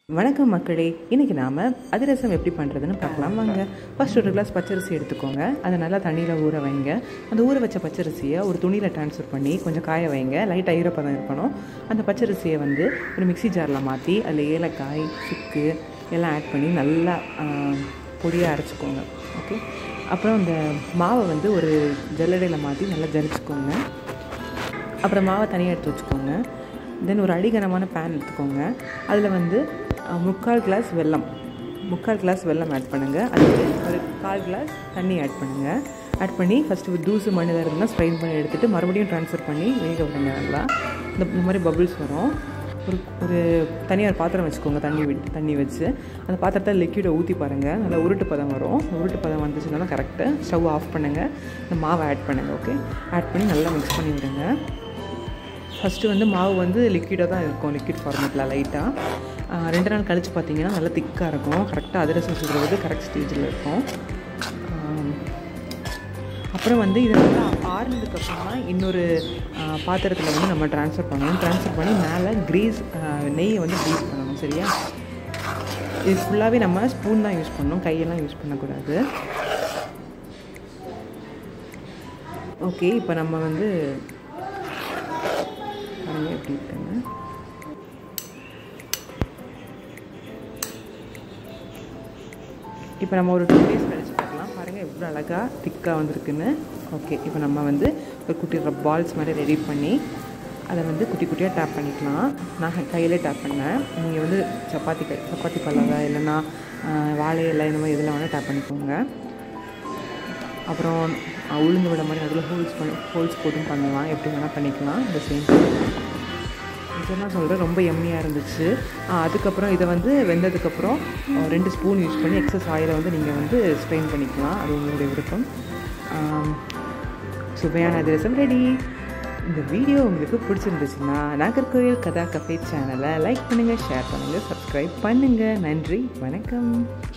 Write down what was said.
வணக்கம் மக்களே, இன்றைக்கி நாம் அதிரசம் எப்படி பண்ணுறதுன்னு பார்க்கலாம் வாங்க. ஃபஸ்ட் ஒரு கிளாஸ் பச்சரிசி எடுத்துக்கோங்க. அதை நல்லா தண்ணியில் ஊற வைங்க. அந்த ஊற வச்ச பச்சரிசியை ஒரு துணியில் ட்ரான்ஸ்ஃபர் பண்ணி கொஞ்சம் காய வைங்க. லைட்டாக ஈரப்பதம் இருக்கணும். அந்த பச்சரிசியை ஒரு மிக்சி ஜாரில் மாற்றி அதில் ஏலக்காய், சுக்கு எல்லாம் ஆட் பண்ணி நல்லா பொடியாக அரைச்சிக்கோங்க. ஓகே, அப்புறம் அந்த மாவை ஒரு ஜல்லடையில் மாற்றி நல்லா ஜலிச்சுக்கோங்க. அப்புறம் மாவை தனியாக எடுத்து வச்சுக்கோங்க. தென் ஒரு அடிகனமான பேன் எடுத்துக்கோங்க. அதில் முக்கால் கிளாஸ் வெல்லம் ஆட் பண்ணுங்கள். அதுக்கு ஒரு 1/4 கிளாஸ் தண்ணி ஆட் பண்ணுங்கள். ஆட் பண்ணி ஃபஸ்ட்டு தூசு மண்ணில் இருந்தால் ஸ்ட்ரைன் பண்ணி எடுத்துகிட்டு மறுபடியும் ட்ரான்ஸ்ஃபர் பண்ணி வேக விடுங்க. நல்லா இந்த மாதிரி பபுள்ஸ் வரும். ஒரு தனியாக ஒரு பாத்திரம் வச்சுக்கோங்க. தண்ணி வச்சு அந்த பாத்திரத்தை லிக்விடை ஊற்றி பாருங்கள். நல்லா உருட்டு பதம் வரும். உருட்டு பதம் வந்துச்சுன்னா கரெக்டாக ஸ்டவ் ஆஃப் பண்ணுங்கள். இந்த மாவை ஆட் பண்ணுங்கள். ஓகே, ஆட் பண்ணி நல்லா மிக்ஸ் பண்ணி விடுங்க. ஃபஸ்ட்டு மாவு லிக்விடாக தான் இருக்கும், லிக்விட் ஃபார்மேட்டில் லைட்டாக. 2 நாள் கழித்து பார்த்தீங்கன்னா நல்லா திக்காக இருக்கும். கரெக்டாக அதிரசம் சுடுறது கரெக்ட் ஸ்டேஜில் இருக்கும். அப்புறம் இதை நல்லா ஆறுனதுக்கப்புறமா இன்னொரு பாத்திரத்தில் நம்ம ட்ரான்ஸ்ஃபர் பண்ணணும். ட்ரான்ஸ்ஃபர் பண்ணி மேலே நெய்யை க்ரீஸ் பண்ணணும். சரியா? இது ஃபுல்லாகவே நம்ம ஸ்பூன் தான் யூஸ் பண்ணணும், கையெல்லாம் யூஸ் பண்ணக்கூடாது. ஓகே, இப்போ நம்ம எப்படி இருக்குங்க. இப்போ நம்ம ஒரு 2 days கழிச்சு பார்க்கலாம். பாருங்கள் எவ்வளோ அழகாக திக்காக வந்திருக்குன்னு. ஓகே, இப்போ நம்ம ஒரு குட்டி பால்ஸ் மாதிரி ரெடி பண்ணி அதை குட்டி குட்டியாக டேப் பண்ணிக்கலாம். நான் கையிலே டேப் பண்ணேன். நீங்கள் சப்பாத்தி பல்லாவை இல்லைன்னா வாழை இலை இந்த மாதிரி இதில் வேணால் டேப் பண்ணிக்கோங்க. அப்புறம் உளுந்து விட மாதிரி அதில் ஹோல்ஸ் போட்டும் பண்ணலாம். எப்படி வேணால் பண்ணிக்கலாம். இந்த சேம் இதெல்லாம் சொல்கிறேன். ரொம்ப எம்மியாக இருந்துச்சு. அதுக்கப்புறம் இதை வெந்ததுக்கப்புறம் 2 ஸ்பூன் யூஸ் பண்ணி எக்ஸஸ் ஆயிலை நீங்கள் ஸ்ட்ரெயின் பண்ணிக்கலாம். அது உங்களுடைய விருப்பம். சுவையான அதிரசம் ரெடி. இந்த வீடியோ உங்களுக்கு பிடிச்சிருந்துச்சுன்னா நாகர்கோவில் கதா கஃபே சேனலை லைக் பண்ணுங்கள், ஷேர் பண்ணுங்கள், சப்ஸ்கிரைப் பண்ணுங்கள். நன்றி, வணக்கம்.